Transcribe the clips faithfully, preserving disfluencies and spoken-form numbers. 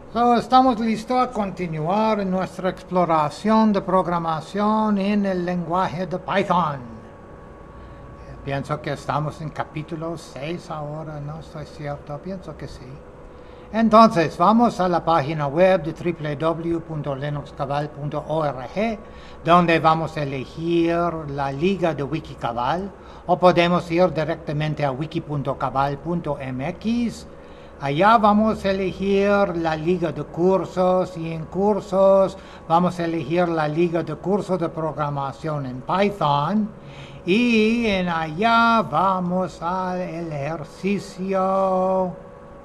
So, estamos listos a continuar en nuestra exploración de programación en el lenguaje de Python. Pienso que estamos en capítulo seis ahora, no estoy cierto, pienso que sí. Entonces, vamos a la página web de w w w punto linux cabal punto org, donde vamos a elegir la liga de Wikicabal, o podemos ir directamente a wiki punto cabal punto m x. Allá vamos a elegir la liga de cursos y en cursos vamos a elegir la liga de cursos de programación en Python. Y en allá vamos al ejercicio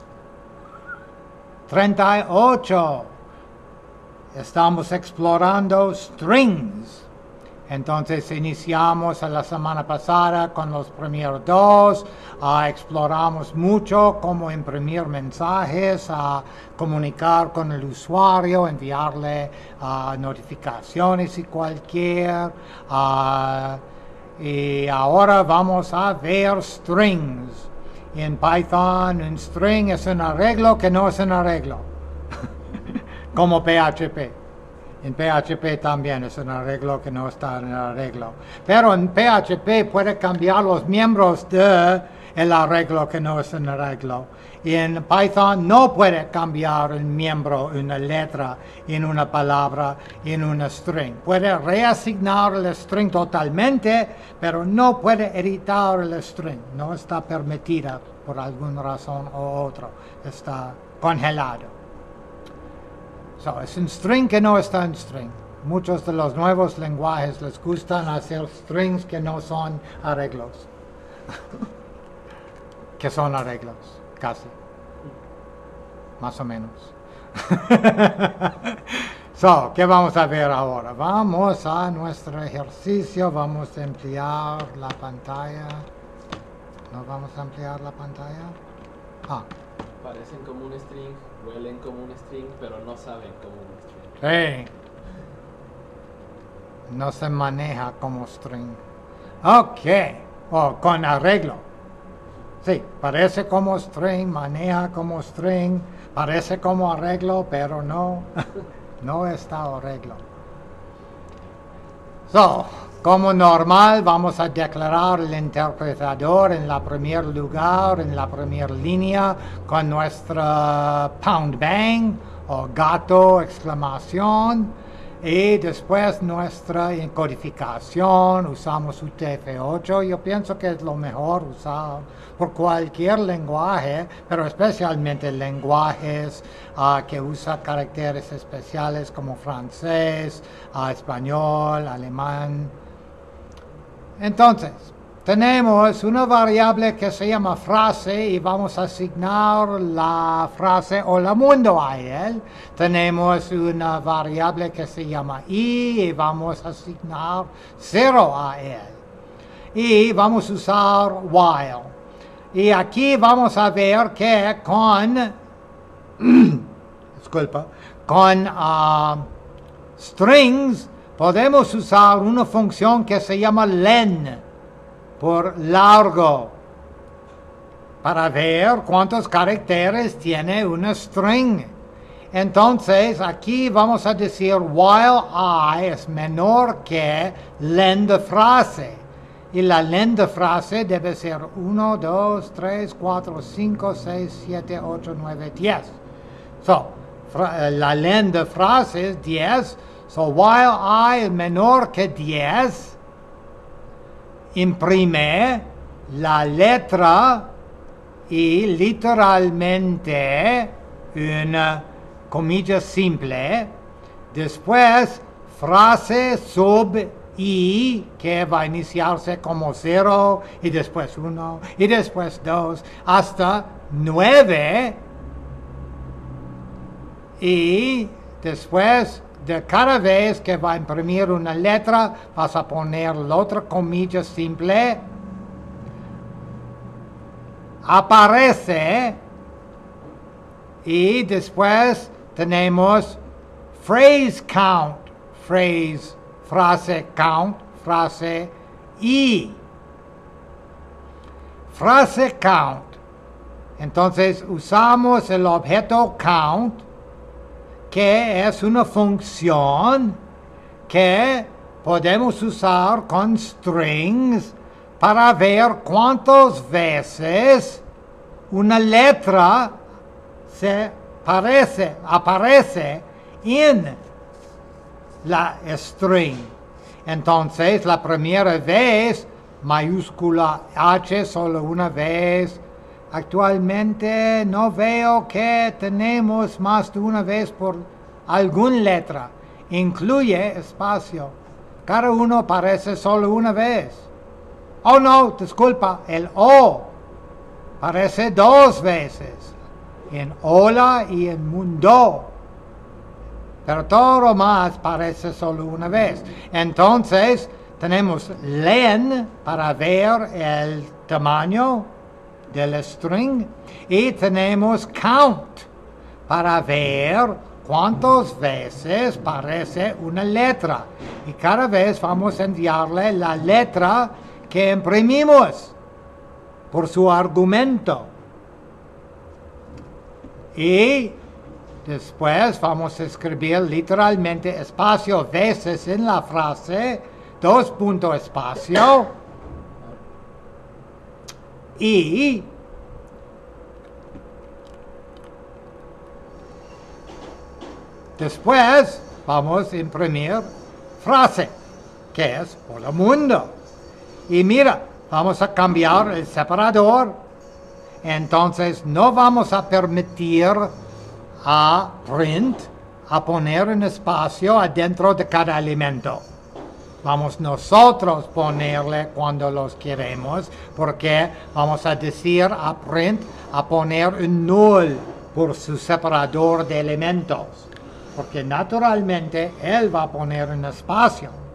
treinta y ocho. Estamos explorando strings. Entonces iniciamos la semana pasada con los primeros dos, uh, exploramos mucho cómo imprimir mensajes, uh, comunicar con el usuario, enviarle uh, notificaciones y cualquier. Uh, y ahora vamos a ver strings. En Python un string es un arreglo que no es un arreglo, como P H P. En P H P también es un arreglo que no está en el arreglo. Pero en P H P puede cambiar los miembros de el arreglo que no es un arreglo. Y en Python no puede cambiar el miembro, una letra, en una palabra, en una string. Puede reasignar el string totalmente, pero no puede editar el string. No está permitida por alguna razón u otra. Está congelado. So, es un string que no está en string. Muchos de los nuevos lenguajes les gustan hacer strings que no son arreglos. Que son arreglos, casi. Más o menos. So, ¿qué vamos a ver ahora? Vamos a nuestro ejercicio. Vamos a ampliar la pantalla. ¿No vamos a ampliar la pantalla? Ah. Parecen como un string, huelen como un string, pero no saben como un string. Sí. No se maneja como string. Ok. Oh, con arreglo. Sí, parece como string, maneja como string, parece como arreglo, pero no. No está arreglo. So, como normal, vamos a declarar el interpretador en la primer lugar, en la primera línea, con nuestra pound bang o gato exclamación. Y después nuestra codificación, usamos U T F ocho. Yo pienso que es lo mejor usar por cualquier lenguaje, pero especialmente lenguajes uh, que usan caracteres especiales como francés, uh, español, alemán. Entonces, tenemos una variable que se llama frase y vamos a asignar la frase Hola Mundo a él. Tenemos una variable que se llama i y vamos a asignar cero a él. Y vamos a usar while. Y aquí vamos a ver que con, disculpa, con uh, strings podemos usar una función que se llama len. Por largo, para ver cuántos caracteres tiene una string. Entonces, aquí vamos a decir while I es menor que len de frase. Y la len de frase debe ser uno, dos, tres, cuatro, cinco, seis, siete, ocho, nueve, diez. So, la len de frase es diez. So, while I es menor que diez, imprime la letra y literalmente una comilla simple, después frase sub i que va a iniciarse como cero y después uno y después dos hasta nueve y después de cada vez que va a imprimir una letra, vas a poner la otra comilla simple. Aparece. Y después tenemos phrase count. Phrase, frase count, frase y. Frase count. Entonces usamos el objeto count que es una función que podemos usar con strings para ver cuántas veces una letra se parece, aparece en la string. Entonces, la primera vez, mayúscula H solo una vez. Actualmente no veo que tenemos más de una vez por alguna letra. Incluye espacio. Cada uno aparece solo una vez. Oh no, disculpa, el O aparece dos veces. En hola y en mundo. Pero todo más parece solo una vez. Entonces, tenemos len para ver el tamaño del string. Y tenemos count para ver cuántas veces parece una letra. Y cada vez vamos a enviarle la letra que imprimimos por su argumento. Y después vamos a escribir literalmente espacio veces en la frase, dos puntos espacio, y después vamos a imprimir frase, que es hola mundo. Y mira, vamos a cambiar el separador. Entonces no vamos a permitir a print a poner un espacio adentro de cada elemento. Vamos nosotros ponerle cuando los queremos, porque vamos a decir a print a poner un null por su separador de elementos. Porque naturalmente él va a poner un espacio.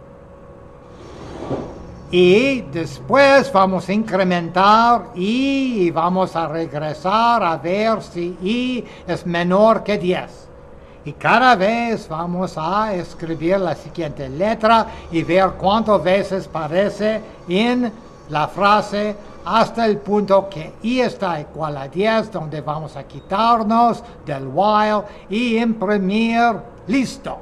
Y después vamos a incrementar y vamos a regresar a ver si i es menor que diez. Y cada vez vamos a escribir la siguiente letra y ver cuántas veces aparece en la frase hasta el punto que i está igual a diez, donde vamos a quitarnos del while y imprimir. Listo.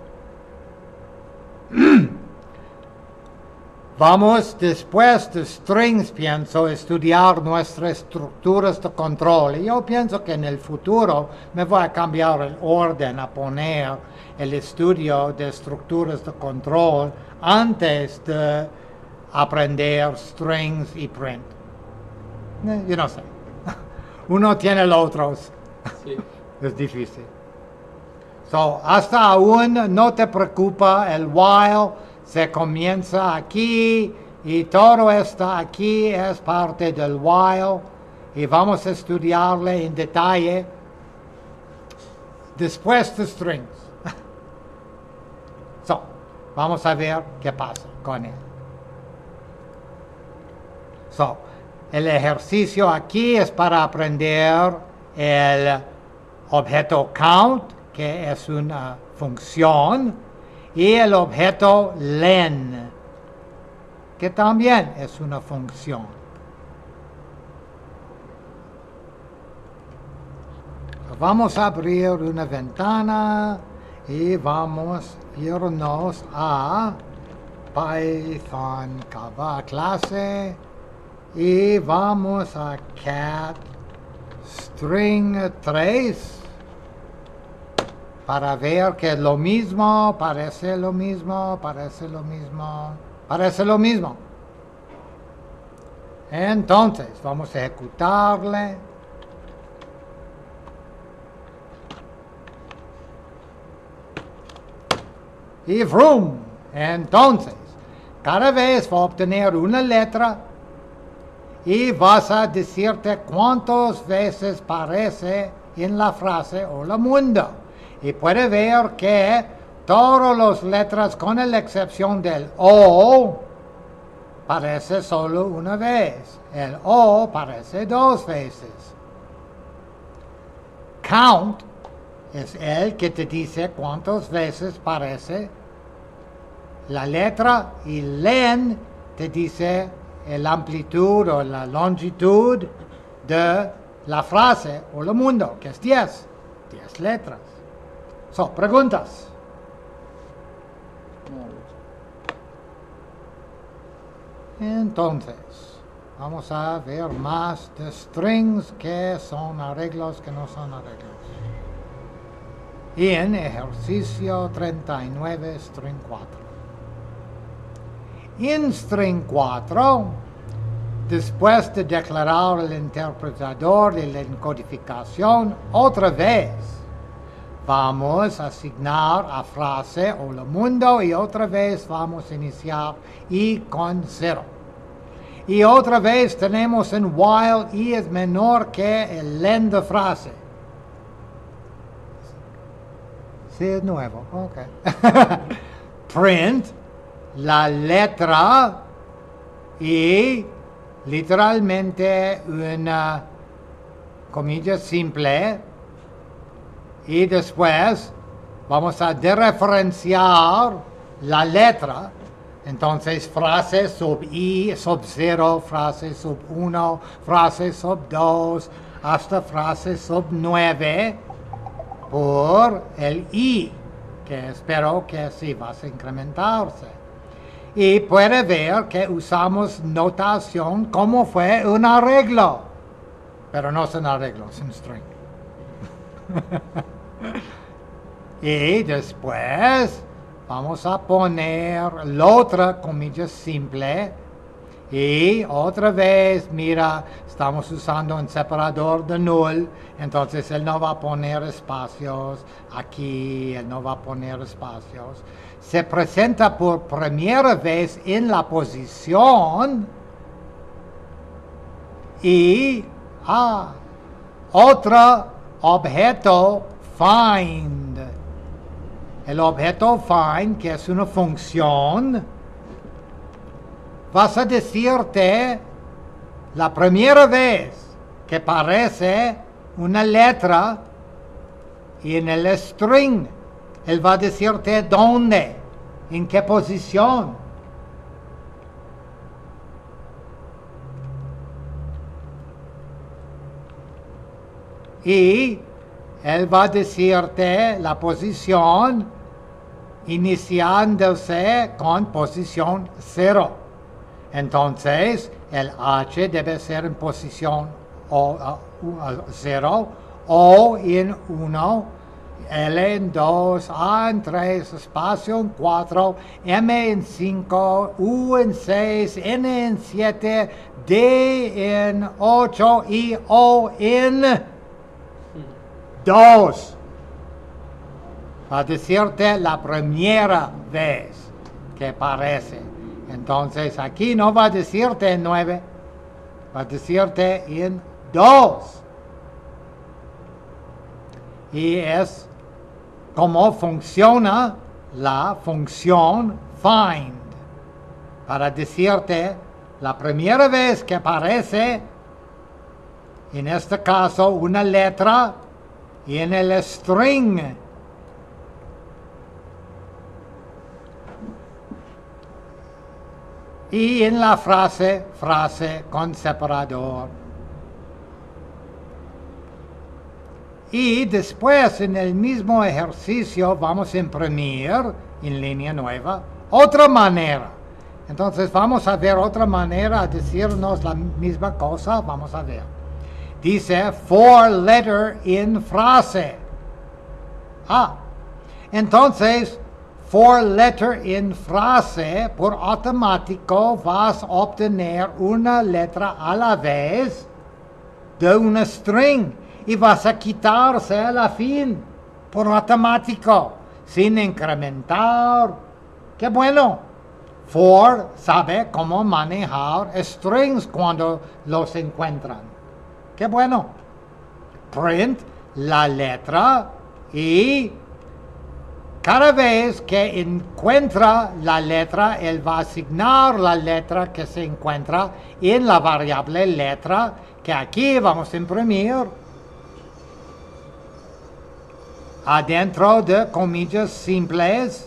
Vamos después de strings, pienso, estudiar nuestras estructuras de control. Y yo pienso que en el futuro me voy a cambiar el orden, a poner el estudio de estructuras de control antes de aprender strings y print. Eh, yo no sé. Uno tiene los otros. Sí. Es difícil. So, hasta aún no te preocupa el while. Se comienza aquí y todo esto aquí es parte del while y vamos a estudiarle en detalle después de strings. So, vamos a ver qué pasa con él. So, el ejercicio aquí es para aprender el objeto count, que es una función, y el objeto len, que también es una función. Vamos a abrir una ventana y vamos a irnos a Python Java clase y vamos a cat string tres. Para ver que es lo mismo, parece lo mismo, parece lo mismo, parece lo mismo. Entonces, vamos a ejecutarle. Y vroom. Entonces, cada vez va a obtener una letra y vas a decirte cuántas veces parece en la frase hola mundo. Y puede ver que todas las letras, con la excepción del O, parece solo una vez. El O parece dos veces. Count es el que te dice cuántas veces parece la letra y len te dice la amplitud o la longitud de la frase o el mundo, que es diez. diez letras. So, preguntas. Entonces, vamos a ver más de strings que son arreglos, que no son arreglos. Y en ejercicio treinta y nueve, string cuatro. En string cuatro, después de declarar el interpretador de la encodificación, otra vez vamos a asignar a frase hola mundo y otra vez vamos a iniciar i con cero. Y otra vez tenemos en while i es menor que el len de frase. Sí, es nuevo, ok. Print la letra y literalmente una comilla simple y después vamos a dereferenciar la letra. Entonces frase sub i, sub cero, frase sub uno, frase sub dos, hasta frase sub nueve por el i, que espero que sí va a incrementarse. Y puede ver que usamos notación como fue un arreglo, pero no es un arreglo, es un string. Y después vamos a poner la otra comilla simple y otra vez, mira, estamos usando un separador de null, entonces él no va a poner espacios aquí, él no va a poner espacios. Se presenta por primera vez en la posición y ah, otro objeto find. El objeto find, que es una función, vas a decirte la primera vez que aparece una letra y en el string él va a decirte dónde, en qué posición. Y él va a decirte la posición iniciándose con posición cero. Entonces, el H debe ser en posición cero, O en uno, L en dos, A en tres, espacio en cuatro, M en cinco, U en seis, N en siete, D en ocho y O en dos. Va a decirte la primera vez que aparece. Entonces aquí no va a decirte en nueve, va a decirte en dos. Y es como funciona la función find. Para decirte la primera vez que aparece, en este caso, una letra y en el string. Y en la frase, frase con separador. Y después en el mismo ejercicio vamos a imprimir en línea nueva otra manera. Entonces vamos a ver otra manera de decirnos la misma cosa. Vamos a ver. Dice for letter in frase. Ah, entonces for letter in frase, por automático vas a obtener una letra a la vez de una string y vas a quitarse a la fin por automático, sin incrementar. ¡Qué bueno! For sabe cómo manejar strings cuando los encuentran. ¡Qué bueno! Print la letra y cada vez que encuentra la letra, él va a asignar la letra que se encuentra en la variable letra, que aquí vamos a imprimir adentro de comillas simples,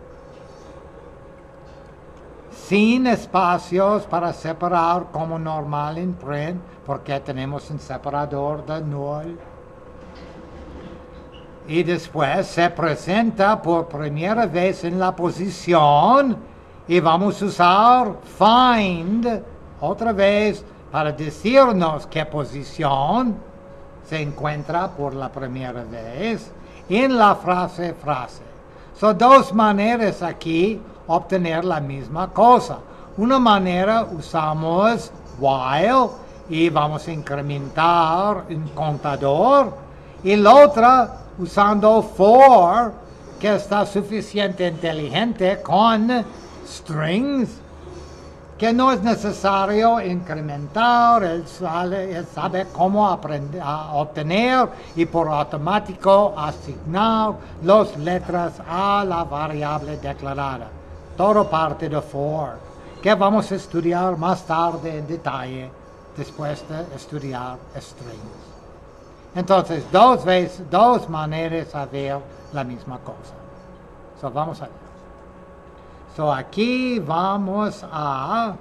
sin espacios para separar como normal en print, porque tenemos un separador de null. y después se presenta por primera vez en la posición y vamos a usar find otra vez para decirnos qué posición se encuentra por la primera vez en la frase frase. Son dos maneras aquí obtener la misma cosa. Una manera usamos while y vamos a incrementar un contador, y la otra usando for, que está suficiente inteligente con strings, que no es necesario incrementar, él sabe, él sabe cómo aprender, a obtener y por automático asignar las letras a la variable declarada. Todo parte de for, que vamos a estudiar más tarde en detalle después de estudiar strings. Entonces, dos veces, dos maneras de ver la misma cosa. So, vamos a ver. So, aquí vamos a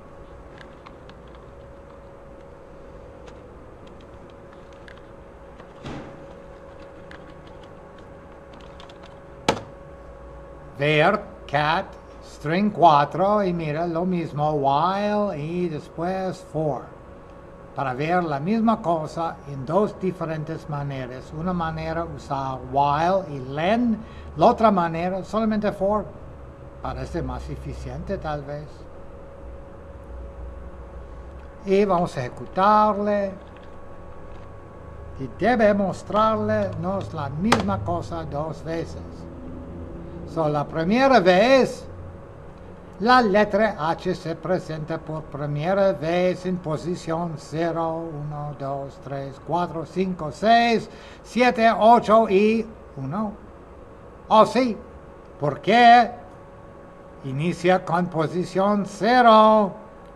ver cat string cuatro y mira lo mismo while y después for, para ver la misma cosa en dos diferentes maneras. Una manera usar while y len, la otra manera solamente for. Parece más eficiente tal vez. Y vamos a ejecutarle. Y debe mostrarle nos la misma cosa dos veces. So, la primera vez, la letra H se presenta por primera vez en posición cero, uno, dos, tres, cuatro, cinco, seis, siete, ocho y uno. Oh, sí. ¿Por qué? Inicia con posición cero.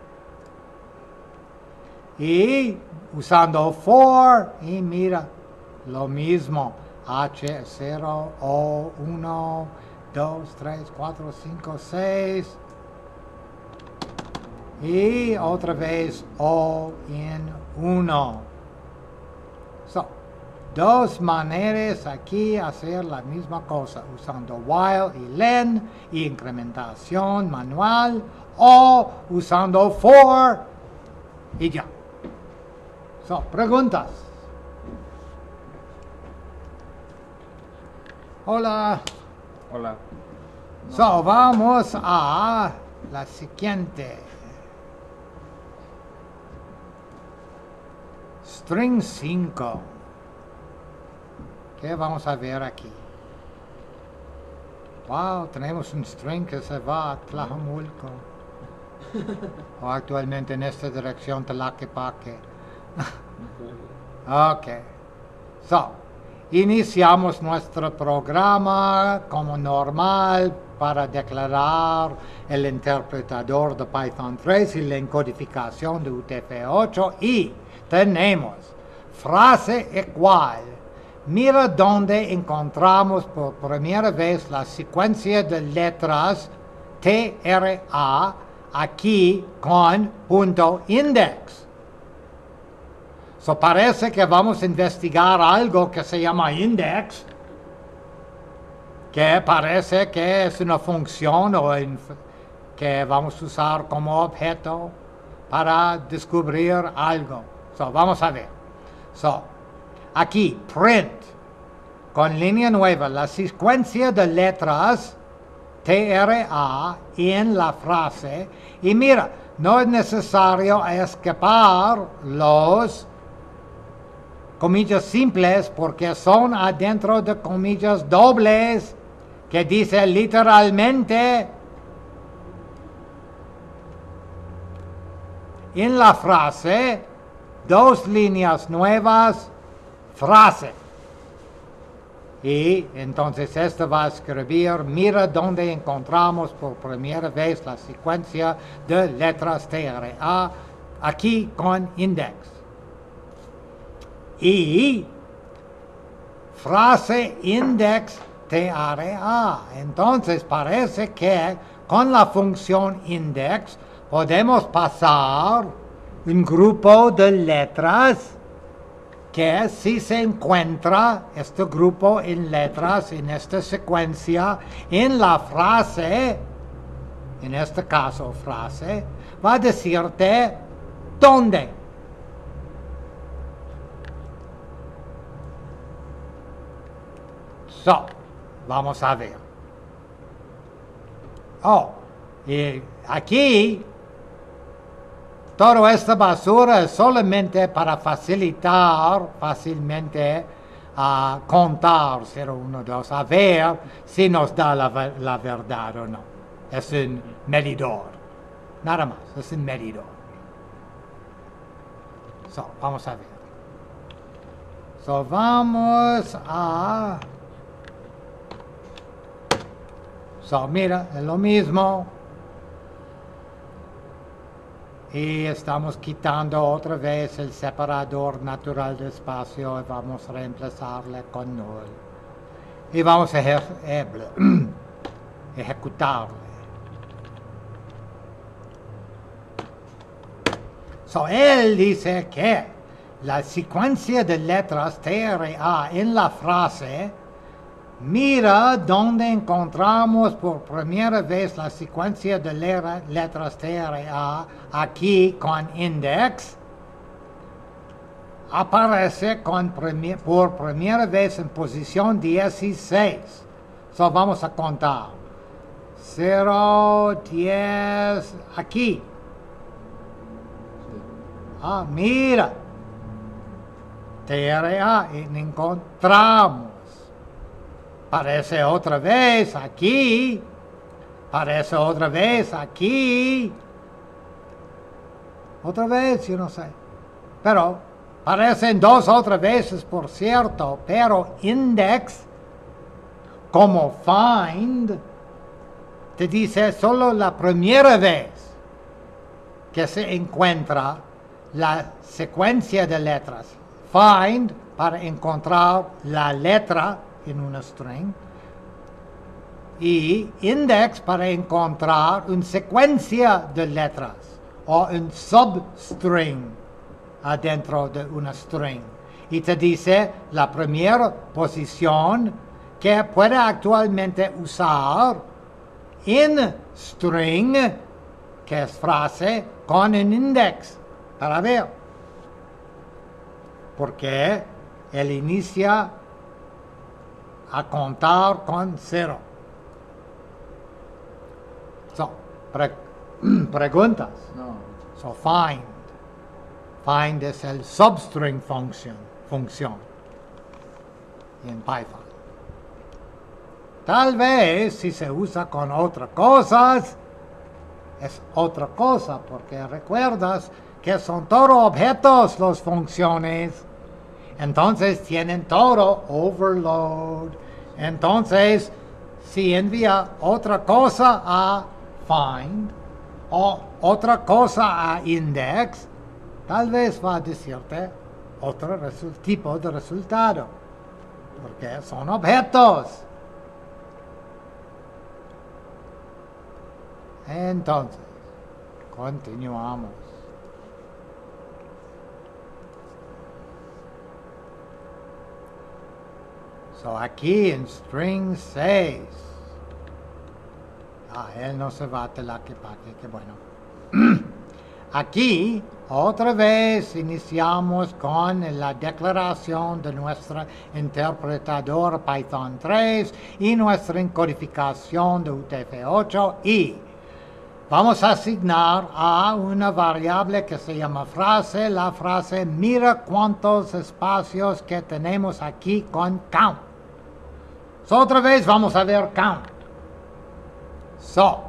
Y usando for, y mira, lo mismo. H, cero, O, uno, dos, tres, cuatro, cinco, seis. Y otra vez O en uno. So, dos maneras aquí hacer la misma cosa, usando while y len y incrementación manual, o usando for y ya. So, preguntas. Hola. Hola. No. So, vamos a la siguiente. String cinco. ¿Qué vamos a ver aquí? Wow, tenemos un string que se va a Tlajomulco. O actualmente en esta dirección Tlaquepaque. Ok. So, iniciamos nuestro programa como normal para declarar el interpretador de Python tres y la encodificación de U T F ocho y tenemos frase igual. Mira dónde encontramos por primera vez la secuencia de letras T R A aquí con punto index. So parece que vamos a investigar algo que se llama index, que parece que es una función o que vamos a usar como objeto para descubrir algo. So vamos a ver. So, aquí, print, con línea nueva, la secuencia de letras T R A en la frase. Y mira, no es necesario escapar los comillas simples porque son adentro de comillas dobles que dice literalmente en la frase dos líneas nuevas, frase. Y entonces esto va a escribir, mira dónde encontramos por primera vez la secuencia de letras T R A aquí con index. Y frase index T R A. Entonces parece que con la función index podemos pasar un grupo de letras que si se encuentra este grupo en letras, en esta secuencia, en la frase, en este caso frase, va a decirte dónde. So, vamos a ver. Oh, y aquí, toda esta basura es solamente para facilitar fácilmente a contar cero, uno, dos, a ver si nos da la, la verdad o no. Es un medidor. Nada más, es un medidor. So, vamos a ver. So, vamos a... So, mira, es lo mismo. Y estamos quitando otra vez el separador natural de espacio y vamos a reemplazarle con null. Y vamos a eje eh, ejecutarle. So, él dice que la secuencia de letras T R A en la frase, mira donde encontramos por primera vez la secuencia de letras T R A aquí con index. Aparece con premi por primera vez en posición dieciséis. So, vamos a contar. cero, diez, aquí. Ah, mira. T R A encontramos. Aparece otra vez aquí. Aparece otra vez aquí. Otra vez, yo no sé. Pero aparecen dos otras veces, por cierto. Pero index, como find, te dice solo la primera vez que se encuentra la secuencia de letras. Find, para encontrar la letra en una string, y index para encontrar una secuencia de letras o un substring adentro de una string. Y te dice la primera posición que puede actualmente usar en string, que es frase, con un index, para ver. Porque él inicia a contar con cero. So, pre preguntas. No. So, find. Find es el substring function, función en Python. Tal vez si se usa con otras cosas, es otra cosa, porque recuerdas que son todos objetos las funciones. Entonces tienen todo overload. Entonces, si envía otra cosa a find o otra cosa a index, tal vez va a decirte otro tipo de resultado, porque son objetos. Entonces, continuamos. So, aquí en string seis. Ah, él no se va a tener que pague, qué bueno. Aquí, otra vez, iniciamos con la declaración de nuestro interpretador Python tres y nuestra encodificación de U T F ocho, y vamos a asignar a una variable que se llama frase, la frase mira cuántos espacios que tenemos aquí con count. So, otra vez vamos a ver count. So,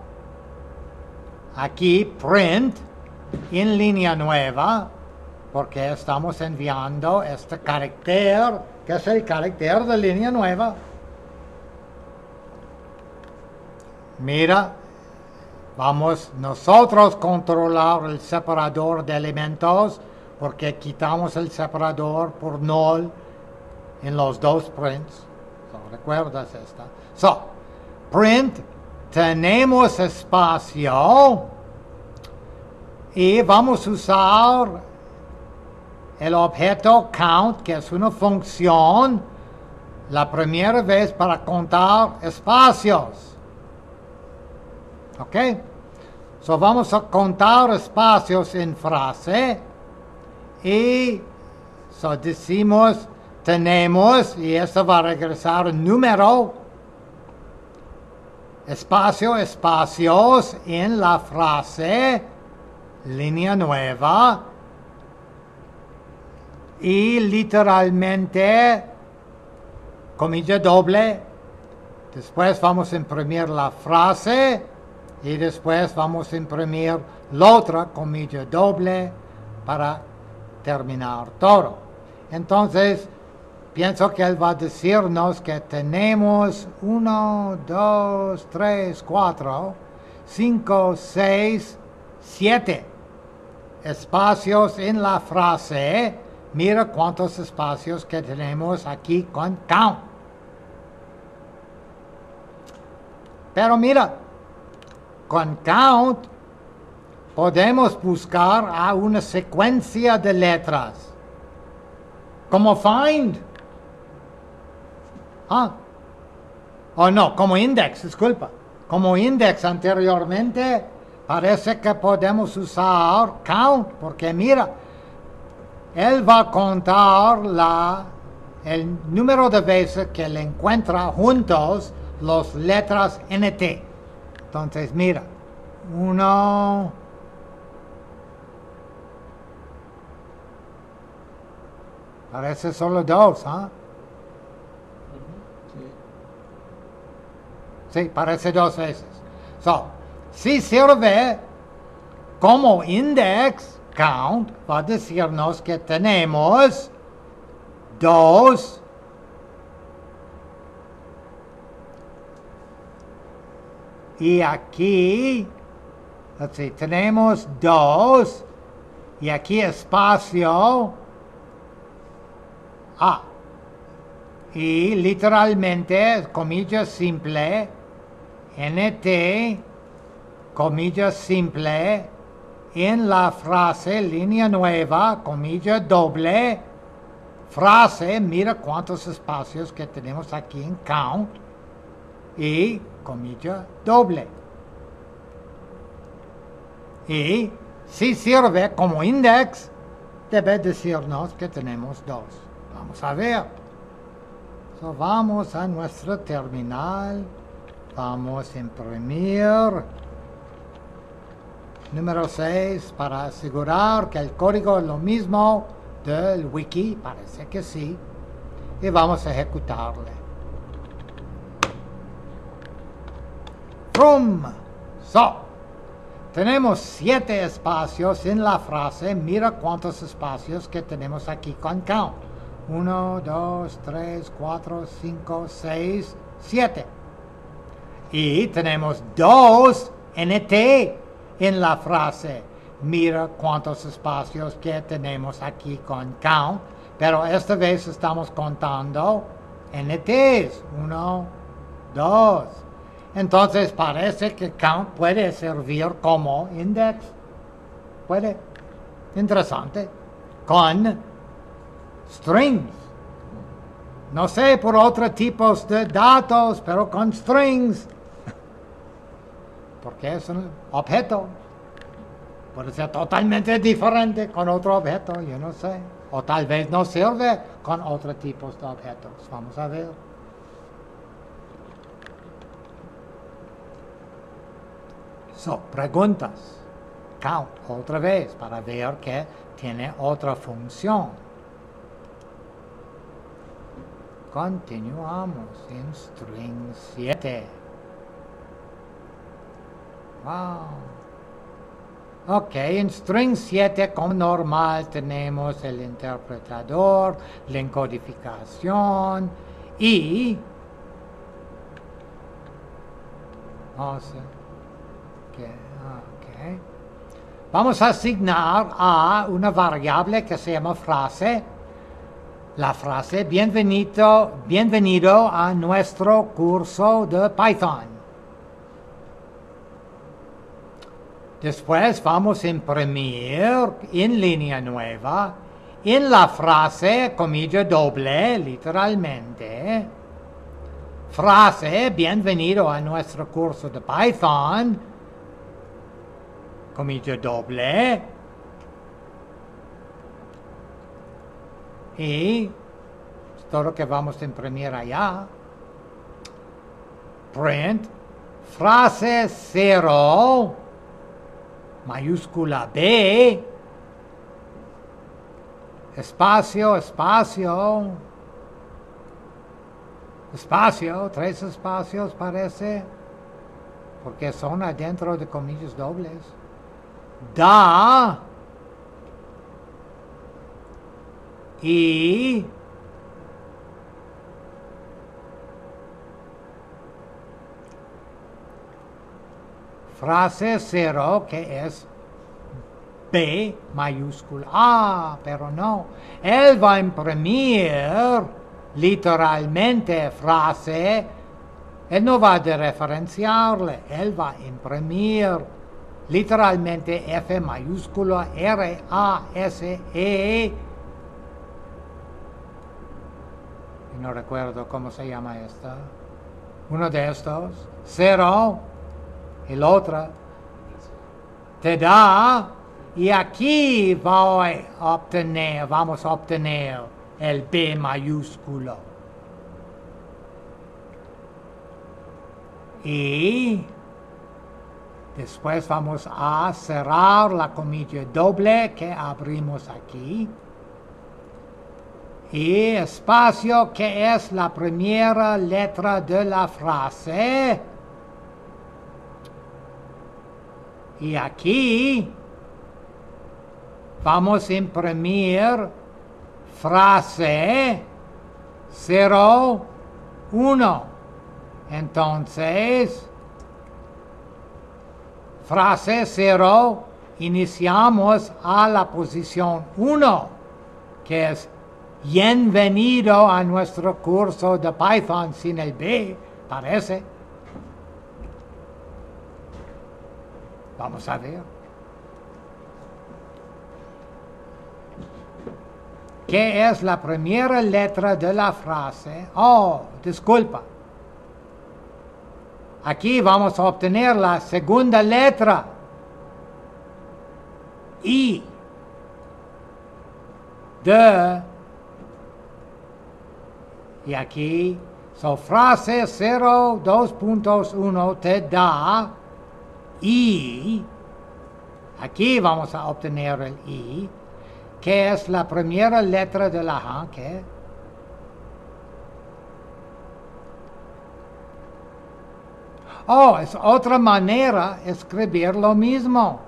aquí print en línea nueva, porque estamos enviando este carácter, que es el carácter de línea nueva. Mira, vamos nosotros a controlar el separador de elementos, porque quitamos el separador por null en los dos prints. So, ¿recuerdas esta? So, print, tenemos espacio y vamos a usar el objeto count, que es una función, la primera vez para contar espacios. ¿Ok? So vamos a contar espacios en frase y so decimos tenemos, y eso va a regresar un número, espacio, espacios en la frase, línea nueva, y literalmente comilla doble. Después vamos a imprimir la frase y después vamos a imprimir la otra comilla doble para terminar todo. Entonces, pienso que él va a decirnos que tenemos uno, dos, tres, cuatro, cinco, seis, siete espacios en la frase. Mira cuántos espacios que tenemos aquí con count. Pero mira, con count podemos buscar a una secuencia de letras. Como find. Ah. Oh no, como index, disculpa. Como index anteriormente, parece que podemos usar count, porque mira, él va a contar la, el número de veces que le encuentra juntos las letras N T. Entonces, mira, uno, parece solo dos, ¿ah? ¿eh? Sí, parece dos veces. So, si sirve como index, count va a decirnos que tenemos dos y aquí, let's see, tenemos dos y aquí espacio A y literalmente comilla simple N T comilla simple en la frase, línea nueva, comilla doble, frase, mira cuántos espacios que tenemos aquí en count, y comilla doble. Y si sirve como index, debe decirnos que tenemos dos. Vamos a ver. So, vamos a nuestro terminal, vamos a imprimir número seis para asegurar que el código es lo mismo del wiki, parece que sí, y vamos a ejecutarle. From. So, tenemos siete espacios en la frase, mira cuántos espacios que tenemos aquí con count. uno, dos, tres, cuatro, cinco, seis, siete. Y tenemos dos N T en la frase, mira cuántos espacios que tenemos aquí con count, pero esta vez estamos contando N Ts, uno, dos. Entonces parece que count puede servir como index. Puede. Interesante. Con strings. No sé por otros tipos de datos, pero con strings. Porque es un objeto. Puede ser totalmente diferente con otro objeto, yo no sé. O tal vez no sirve con otros tipos de objetos. Vamos a ver. So, preguntas. Count otra vez para ver que tiene otra función. Continuamos en string siete. Wow. Ok, en string siete, como normal, tenemos el interpretador, la encodificación y... Vamos a, okay, okay. Vamos a asignar a una variable que se llama frase. La frase, bienvenido, bienvenido a nuestro curso de Python. Después vamos a imprimir en línea nueva en la frase comilla doble, literalmente, frase, bienvenido a nuestro curso de Python, comilla doble, y es todo lo que vamos a imprimir allá. Print, frase cero, mayúscula B, espacio, espacio, espacio, tres espacios parece, porque son adentro de comillas dobles. Da y frase cero, que es B mayúscula. Ah, pero no. Él va a imprimir literalmente frase. Él no va a referenciarle. Él va a imprimir literalmente F mayúscula R A S E. Y no recuerdo cómo se llama esta. Uno de estos. Cero. El otro te da, y aquí voy a obtener, vamos a obtener el B mayúsculo. Y después vamos a cerrar la comilla doble que abrimos aquí. Y espacio, que es la primera letra de la frase. Y aquí vamos a imprimir frase cero uno. Entonces, frase cero, iniciamos a la posición uno, que es bienvenido a nuestro curso de Python sin el B, parece. Vamos a ver. ¿Qué es la primera letra de la frase? Oh, disculpa. Aquí vamos a obtener la segunda letra. I. De. Y aquí, so frase cero, dos puntos uno te da I. Aquí vamos a obtener el I, que es la primera letra de la A, ¿qué? Oh, es otra manera de escribir lo mismo.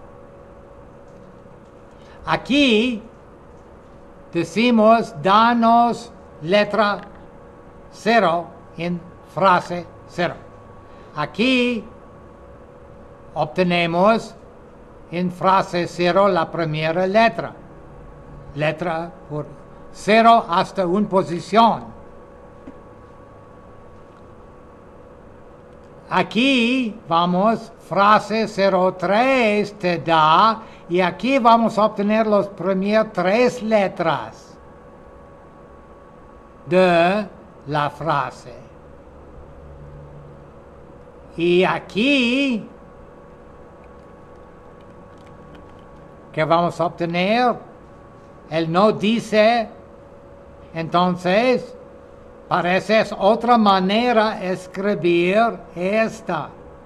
Aquí decimos, danos letra cero en frase cero. Aquí obtenemos en frase cero la primera letra. Letra por cero hasta una posición. Aquí vamos, frase cero tres te da, y aquí vamos a obtener las primeras tres letras de la frase. Y aquí, ¿qué vamos a obtener? Él no dice, entonces, parece es otra manera de escribir esta.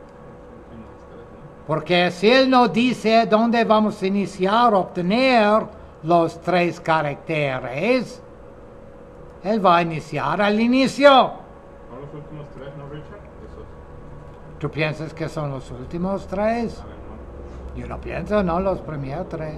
Porque si él no dice dónde vamos a iniciar, obtener los tres caracteres, él va a iniciar al inicio. ¿Son los últimos tres, no, Richard? Esos. ¿Tú piensas que son los últimos tres? A ver, no. Yo no pienso, no, los primeros tres.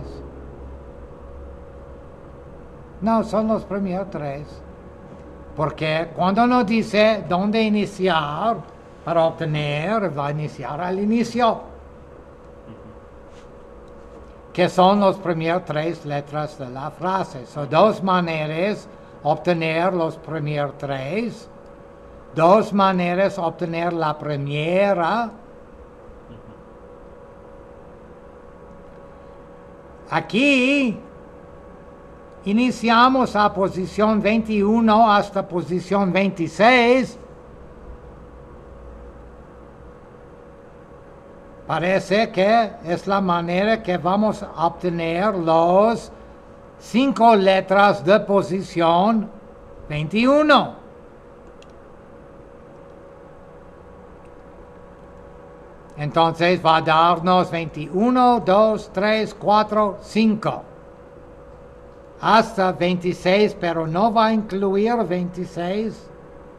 No, son los primeros tres. Porque cuando nos dice dónde iniciar para obtener, va a iniciar al inicio. Que son los primeros tres letras de la frase. Son dos maneras de obtener los primeros tres. Dos maneras de obtener la primera. Aquí iniciamos a posición veintiuno hasta posición veintiséis. Parece que es la manera que vamos a obtener los cinco letras de posición veintiuno. Entonces va a darnos veintiuno, dos, tres, cuatro, cinco. Hasta veintiséis, pero no va a incluir veintiséis.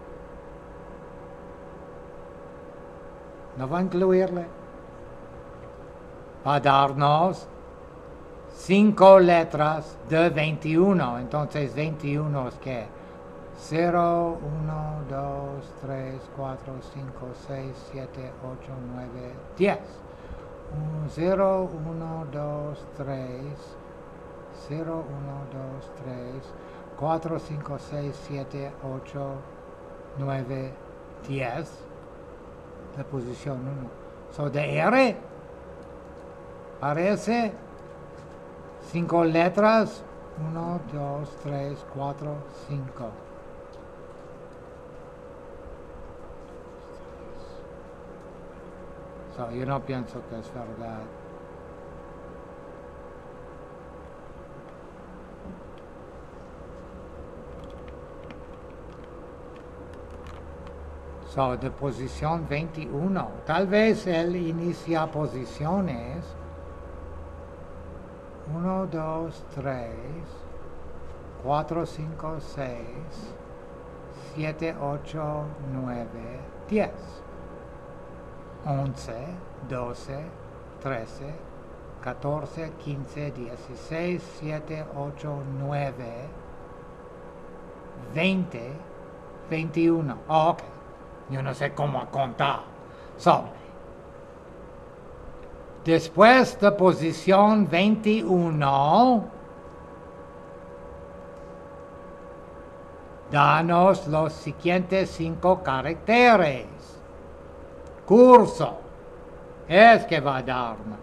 No va a incluirle. Va a darnos cinco letras de veintiuno. Entonces veintiuno es que cero, uno, dos, tres, cuatro, cinco, seis, siete, ocho, nueve, diez. cero, uno, dos, tres, cero, uno, dos, tres, cuatro, cinco, seis, siete, ocho, nueve, diez. La posición uno. So de R parece cinco letras. uno, dos, tres, cuatro, cinco. So, yo no pienso que es verdad. So, de posición veintiuno. Tal vez él inicia posiciones. uno, dos, tres, cuatro, cinco, seis, siete, ocho, nueve, diez. once, doce, trece, catorce, quince, dieciséis, siete, ocho, nueve, veinte, veintiuno. Oh, ok. Yo no sé cómo contar. So, después de posición veintiuno, danos los siguientes cinco caracteres. Curso es que va a darnos.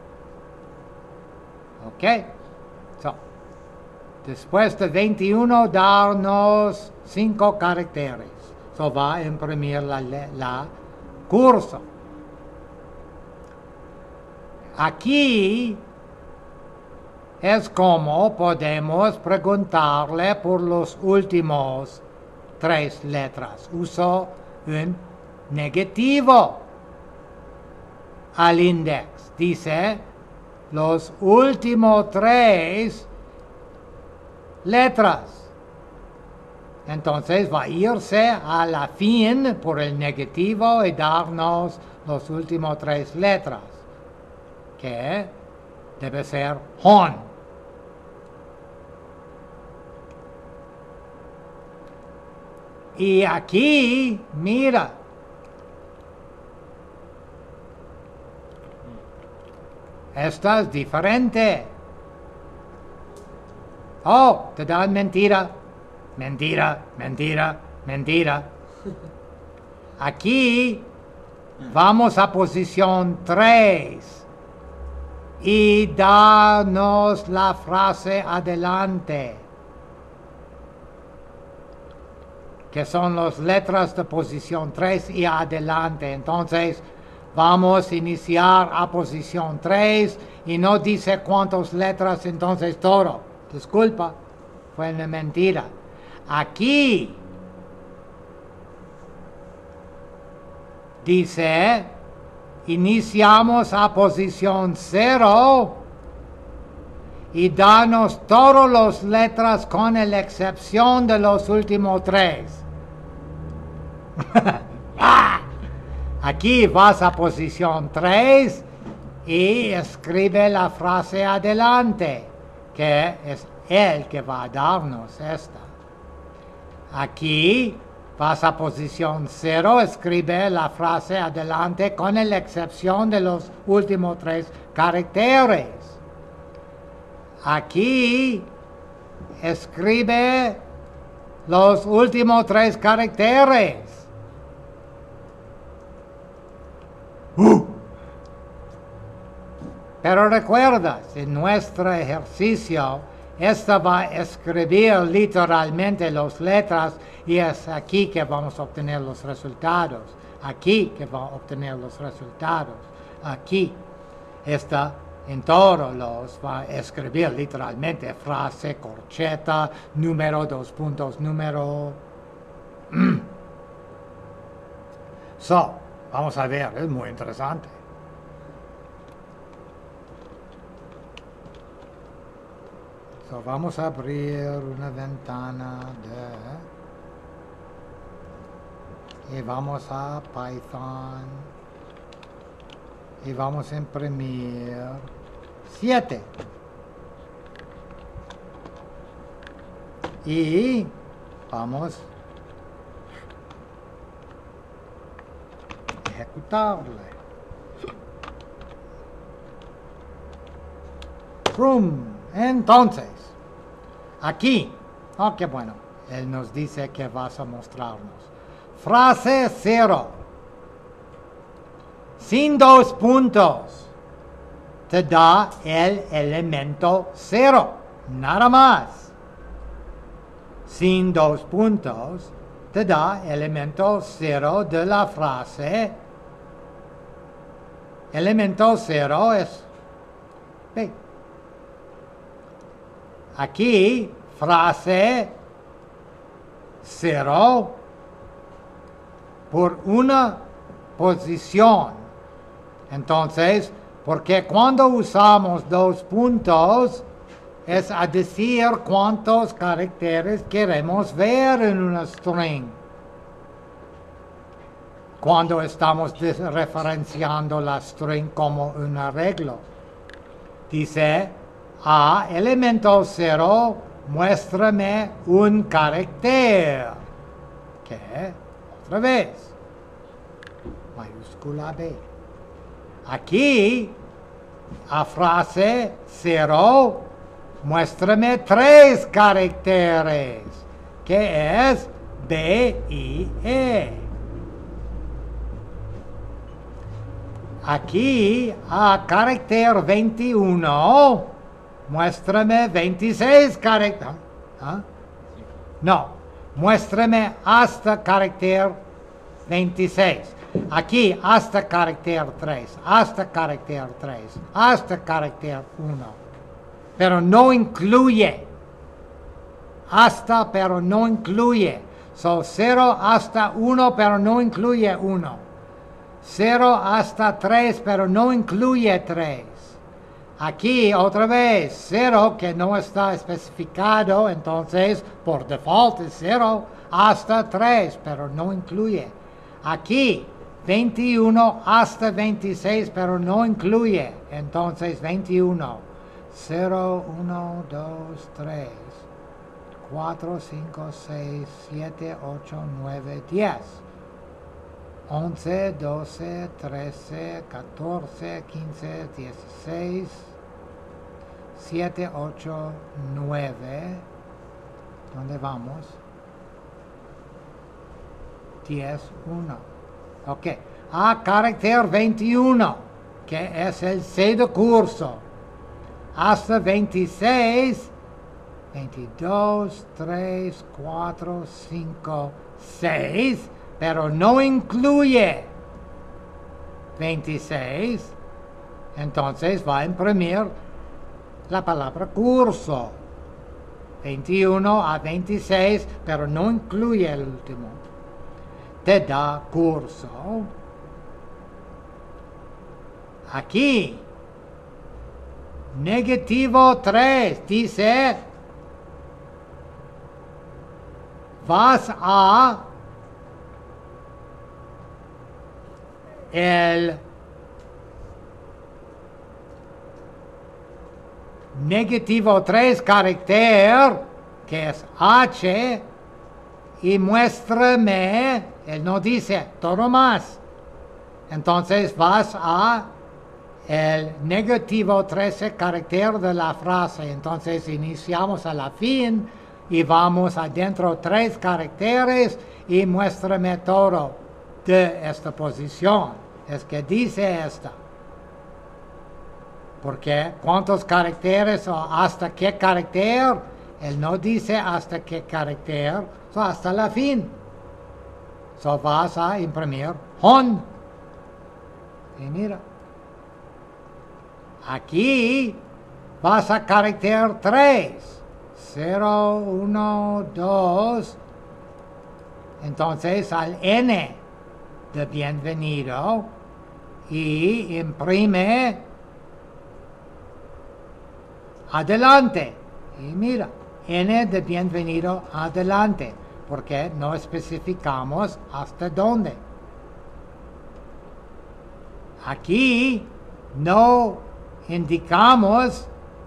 Ok. So, después de veintiuno, darnos cinco caracteres. So, va a imprimir la, la curso. Aquí es como podemos preguntarle por los últimos tres letras. Uso un negativo al index. Dice los últimos tres letras. Entonces va a irse a la fin por el negativo y darnos los últimos tres letras, que debe ser hon. Y aquí, mira, esta es diferente. Oh, te dan mentira. Mentira, mentira, mentira. Aquí vamos a posición tres y danos la frase adelante, que son las letras de posición tres y adelante. Entonces vamos a iniciar a posición tres y no dice cuántas letras, entonces todo. Disculpa, fue una mentira. Aquí dice, iniciamos a posición cero y danos todas las letras con la excepción de los últimos tres. Aquí vas a posición tres y escribe la frase adelante, que es él que va a darnos esta. Aquí vas a posición cero, escribe la frase adelante con la excepción de los últimos tres caracteres. Aquí escribe los últimos tres caracteres. Uh. Pero recuerda, en nuestro ejercicio esta va a escribir literalmente las letras y es aquí que vamos a obtener los resultados. Aquí que va a obtener los resultados. Aquí. Esta en todos los va a escribir literalmente frase, corcheta, número, dos puntos, número. So, vamos a ver, es muy interesante. So, vamos a abrir una ventana de... Y vamos a Python. Y vamos a imprimir siete. Y vamos a ejecutarle. Boom. Entonces, aquí, oh, qué bueno, él nos dice que vas a mostrarnos. Frase cero. Sin dos puntos. Te da el elemento cero. Nada más. Sin dos puntos. Te da el elemento cero de la frase. Elemento cero es B. Aquí, frase cero por una posición. Entonces, porque cuando usamos dos puntos, es a decir cuántos caracteres queremos ver en una string. Cuando estamos referenciando la string como un arreglo. Dice, a elemento cero, muéstrame un carácter. ¿Qué? Otra vez. Mayúscula B. Aquí, a frase cero, muéstrame tres caracteres, que es B y E. Aquí, a carácter veintiuno, muéstrame veintiséis caracteres. ¿Ah? No, muéstrame hasta carácter veintiséis. Aquí hasta carácter tres, hasta carácter tres, hasta carácter uno. Pero no incluye. Hasta, pero no incluye. So, cero hasta uno, pero no incluye uno. cero hasta tres, pero no incluye tres. Aquí, otra vez, cero que no está especificado, entonces, por default es cero hasta tres, pero no incluye. Aquí, veintiuno hasta veintiséis, pero no incluye. Entonces, veintiuno. cero, uno, dos, tres, cuatro, cinco, seis, siete, ocho, nueve, diez. once, doce, trece, catorce, quince, dieciséis, siete, ocho, nueve. ¿Dónde vamos? diez, uno. Ok. A carácter veintiuno, que es el C de curso. Hasta veintiséis, veintidós, tres, cuatro, cinco, seis, pero no incluye veintiséis. Entonces va a imprimir la palabra curso. veintiuno a veintiséis, pero no incluye el último. Te da curso. Aquí, negativo tres, dice, vas a el negativo tres carácter, que es H, y muéstrame, él no dice todo más. Entonces vas a el negativo trece carácter de la frase. Entonces iniciamos a la fin y vamos adentro tres caracteres y muéstrame todo de esta posición. Es que dice esta. Porque cuántos caracteres o hasta qué carácter, él no dice hasta qué carácter, so hasta la fin. So vas a imprimir hon. Y mira. Aquí vas a carácter tres. cero, uno, dos. Entonces al N de bienvenido y imprime adelante. Y mira, N de bienvenido adelante, porque no especificamos hasta dónde. Aquí no indicamos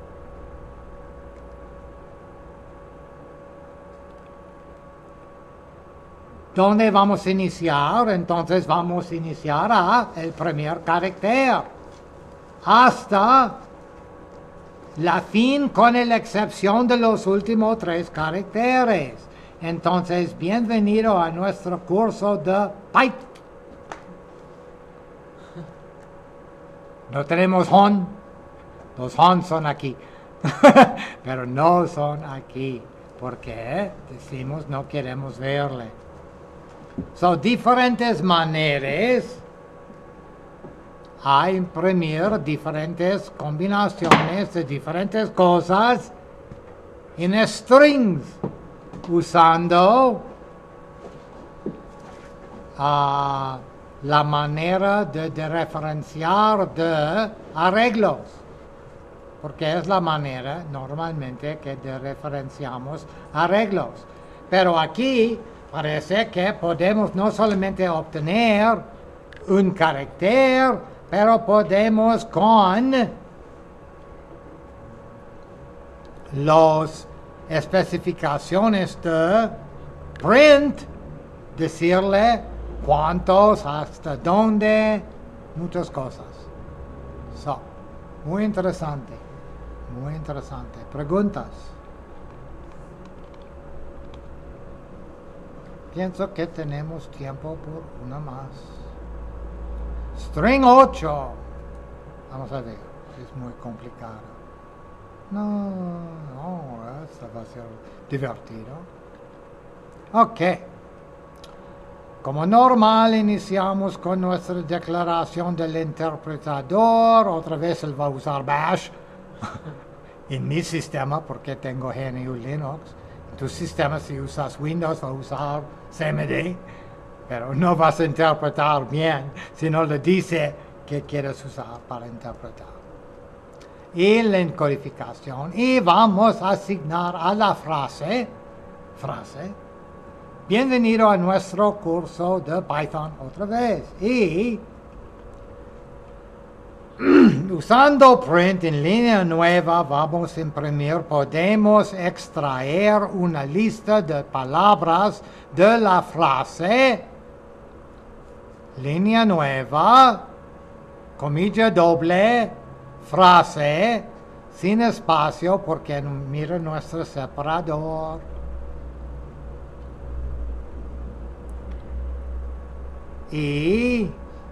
dónde vamos a iniciar, entonces vamos a iniciar a el primer carácter hasta la fin, con la excepción de los últimos tres caracteres. Entonces, bienvenido a nuestro curso de Python. No tenemos hon, los hon son aquí, pero no son aquí, porque decimos no queremos verle. Son diferentes maneras a imprimir diferentes combinaciones de diferentes cosas en strings, usando uh, la manera de, de referenciar de arreglos, porque es la manera normalmente que de referenciamos arreglos. Pero aquí parece que podemos no solamente obtener un carácter, pero podemos con las especificaciones de print decirle cuántos, hasta dónde, muchas cosas. So, muy interesante, muy interesante. ¿Preguntas? Pienso que tenemos tiempo por una más. String ocho. Vamos a ver, es muy complicado. No, no, esto va a ser divertido. Ok. Como normal, iniciamos con nuestra declaración del interpretador. Otra vez él va a usar bash en mi sistema, porque tengo G N U Linux. En tu sistema, si usas Windows, va a usar C M D. Pero no vas a interpretar bien si no le dice que quieres usar para interpretar. Y la encodificación. Y vamos a asignar a la frase, frase, bienvenido a nuestro curso de Python otra vez. Y usando print en línea nueva, vamos a imprimir, podemos extraer una lista de palabras de la frase línea nueva, comilla doble, frase, sin espacio, porque mira nuestro separador. Y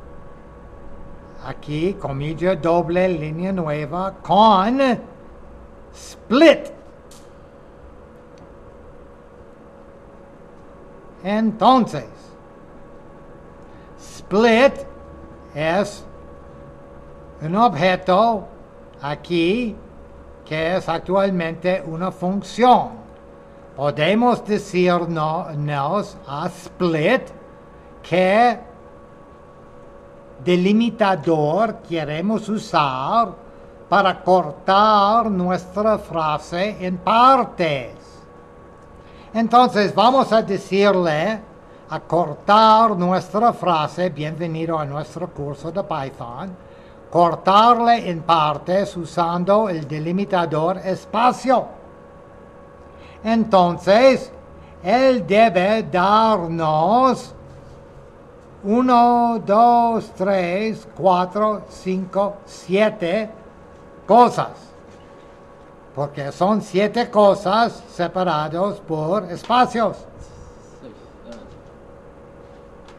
aquí, comilla doble, línea nueva, con split. Entonces, split es un objeto aquí que es actualmente una función. Podemos decirnos a split qué delimitador queremos usar para cortar nuestra frase en partes. Entonces vamos a decirle a cortar nuestra frase, bienvenido a nuestro curso de Python, cortarle en partes usando el delimitador espacio. Entonces, él debe darnos uno, dos, tres, cuatro, cinco, siete cosas. Porque son siete cosas separadas por espacios.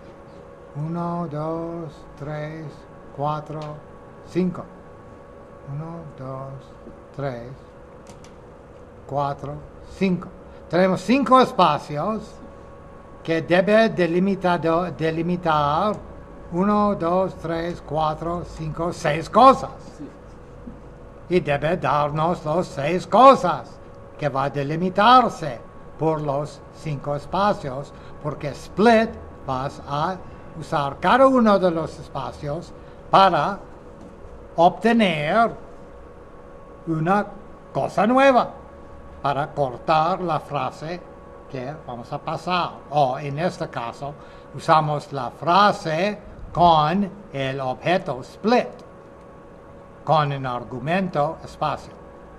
Uno, dos, tres, cuatro, cinco. uno, dos, tres, cuatro, cinco. Tenemos cinco espacios que debe delimitado, delimitar uno, dos, tres, cuatro, cinco, seis cosas. Sí. Y debe darnos los seis cosas que va a delimitarse por los cinco espacios, porque split vas a usar cada uno de los espacios para obtener una cosa nueva, para cortar la frase que vamos a pasar. O en este caso, usamos la frase con el objeto split, con un argumento espacio.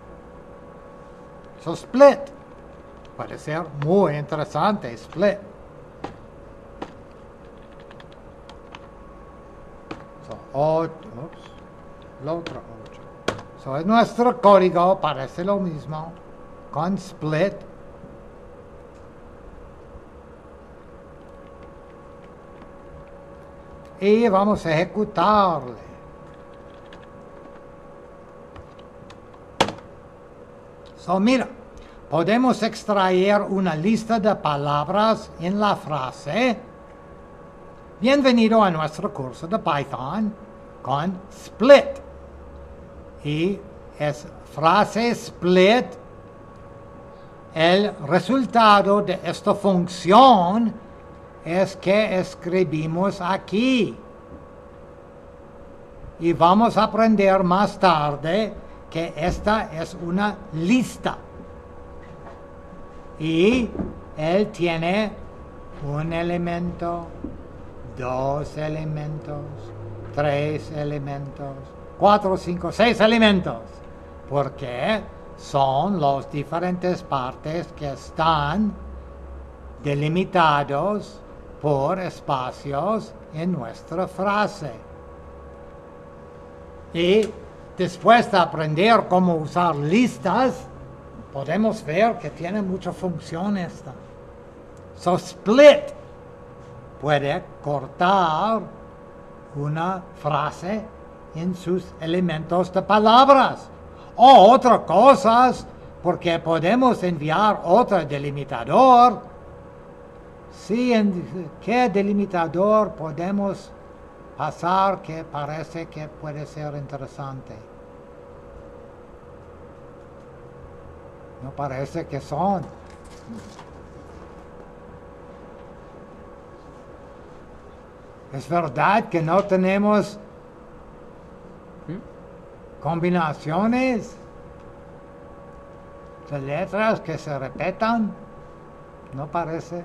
So, split puede ser muy interesante, split. So, ocho, ups, lo otro ocho. So, es nuestro código, parece lo mismo, con split. Y vamos a ejecutarle. So, mira, podemos extraer una lista de palabras en la frase. Bienvenido a nuestro curso de Python con split. Y es frase split. El resultado de esta función es que escribimos aquí. Y vamos a aprender más tarde que esta es una lista. Y él tiene un elemento, dos elementos, tres elementos, cuatro, cinco, seis elementos. Porque son las diferentes partes que están delimitados por espacios en nuestra frase. Y después de aprender cómo usar listas, podemos ver que tiene mucha función esta. So, split puede cortar una frase en sus elementos de palabras. O otras cosas, porque podemos enviar otro delimitador. Sí, en qué delimitador podemos pasar que parece que puede ser interesante. No parece que son. Es verdad que no tenemos combinaciones de letras que se repetan. No parece.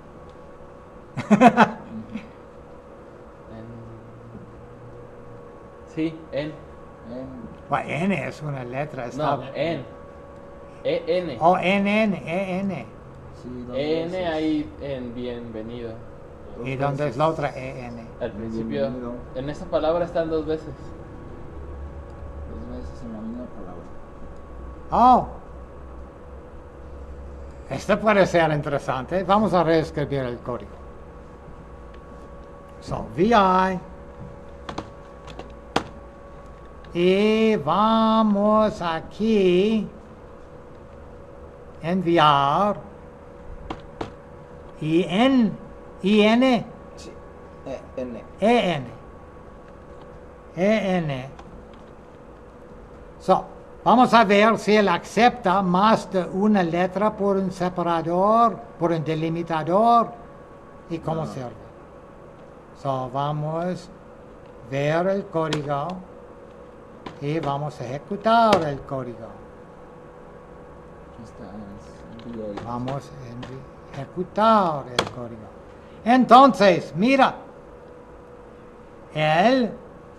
Sí, en. Bueno, N es una letra. Está... No, en. E N. Oh, N, N, E, N. Sí, dos E N veces. ahí en bienvenido. Dos ¿Y dónde es veces. la otra E, N? Al principio. Bienvenido. En esa palabra están dos veces. Dos veces en la misma palabra. Oh. Este puede ser interesante. Vamos a reescribir el código. So, V I. Y vamos aquí enviar I N, I N, Sí. E, N. E N. E N. So, vamos a ver si él acepta más de una letra por un separador, por un delimitador y cómo Ah. sirve. So, vamos a ver el código y vamos a ejecutar el código. Aquí está. Es V I. Vamos a ejecutar el código. Entonces, mira, él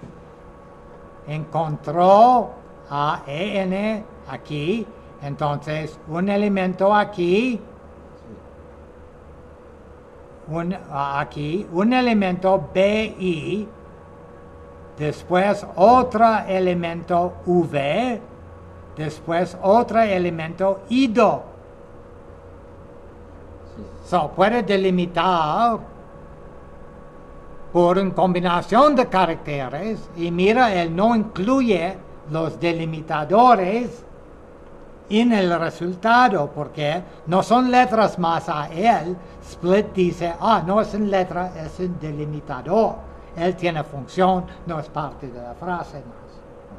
encontró a E N aquí, entonces un elemento aquí, un, a- aquí, un elemento B I, después otro elemento V, después otro elemento I D O. Sí. So, puede delimitar por una combinación de caracteres y mira, él no incluye los delimitadores en el resultado, porque no son letras más a él. Split dice, ah, no es una letra, es un delimitador. Él tiene función, no es parte de la frase más.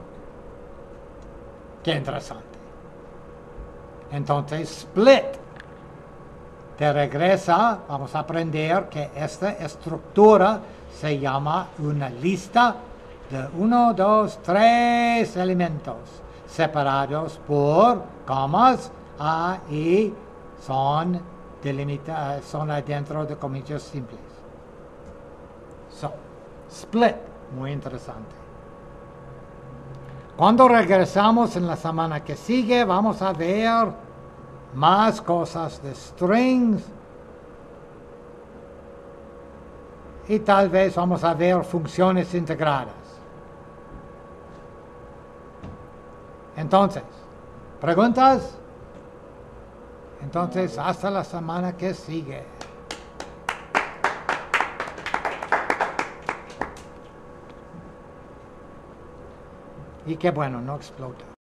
Qué interesante. Entonces, split te regresa, vamos a aprender que esta estructura se llama una lista de uno, dos, tres elementos separados por comas A y son delimitados, son adentro de comillas simples. So, split, muy interesante. Cuando regresamos en la semana que sigue, vamos a ver más cosas de strings y tal vez vamos a ver funciones integradas. Entonces, ¿preguntas? Entonces, hasta la semana que sigue. Y qué bueno, no explota.